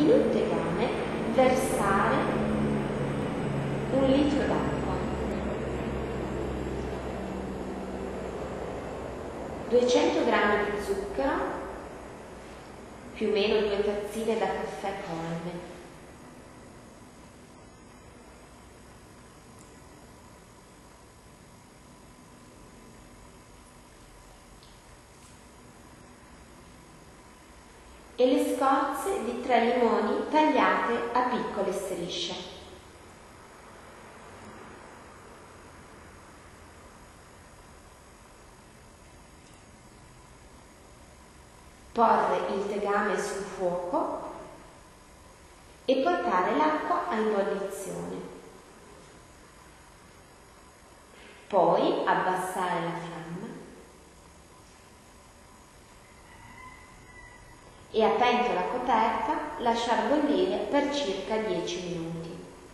in un tegame versare 1 litro d'acqua, 200 g di zucchero, più o meno 2 tazzine da caffè Colbe, e le scorze di 3 limoni tagliate a piccole strisce. Porre il tegame sul fuoco e portare l'acqua a ebollizione. Poi abbassare la fiamma e a pentola coperta lasciar bollire per circa 10 minuti.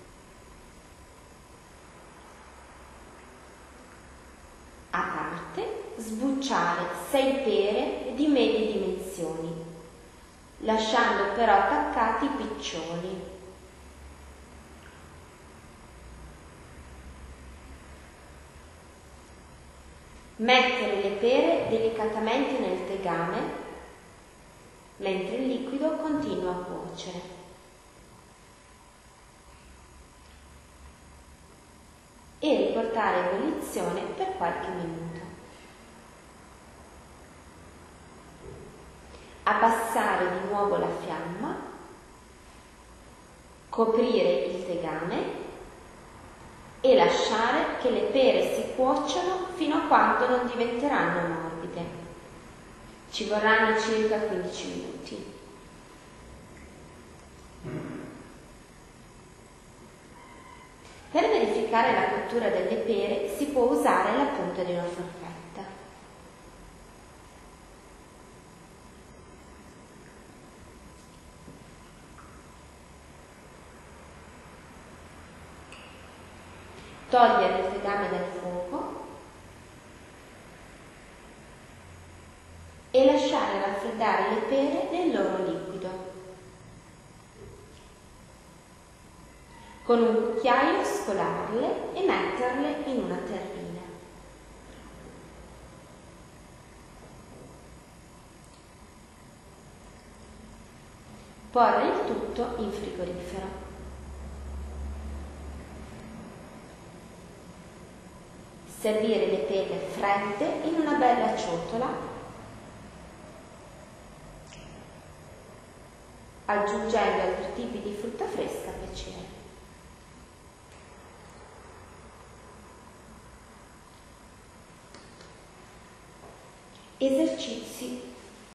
A parte sbucciare 6 pere di medie dimensioni, lasciando però attaccati i piccioli. Mettere le pere delicatamente nel tegame mentre il liquido continua a cuocere. E riportare a ebollizione per qualche minuto. Abbassare di nuovo la fiamma, coprire il tegame e lasciare che le pere si cuociano fino a quando non diventeranno morbide. Ci vorranno circa 15 minuti. Per verificare la cottura delle pere si può usare la punta di una forchetta. Togliere il tegame dal fuoco e lasciare raffreddare le pere nel loro liquido. Con un cucchiaio scolarle e metterle in una terrina. Porre il tutto in frigorifero. Servire le pere fredde in una bella ciotola, aggiungendo altri tipi di frutta fresca a piacere. Esercizi